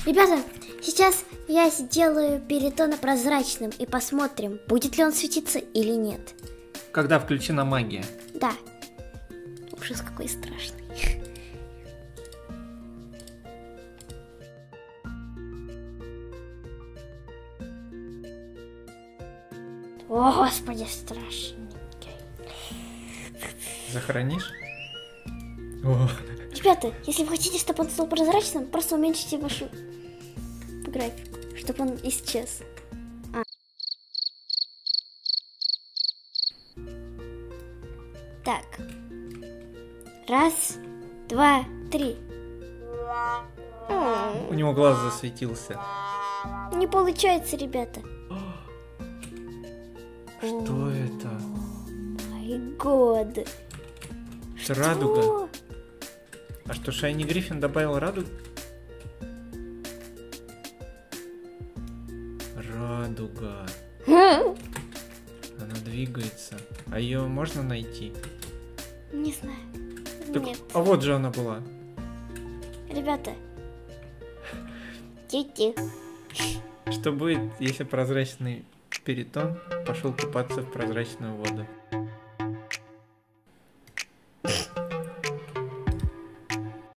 Ребята, сейчас я сделаю перитона прозрачным и посмотрим, будет ли он светиться или нет. Когда включена магия. Да. Ужас какой страшный. О, господи, страшненький. Захоронишь? О. Ребята, если вы хотите, чтобы он стал прозрачным, просто уменьшите вашу графику, чтобы он исчез. Так. Раз, два, три. У него глаз засветился. Не получается, ребята. Что это? Май год. Это радуга. А что, Шайни Гриффин добавил радугу? Радуга. Она двигается. А ее можно найти? Не знаю. Так, Нет. а вот же она была. Ребята. Тихо. Что будет, если прозрачный перитон пошел купаться в прозрачную воду?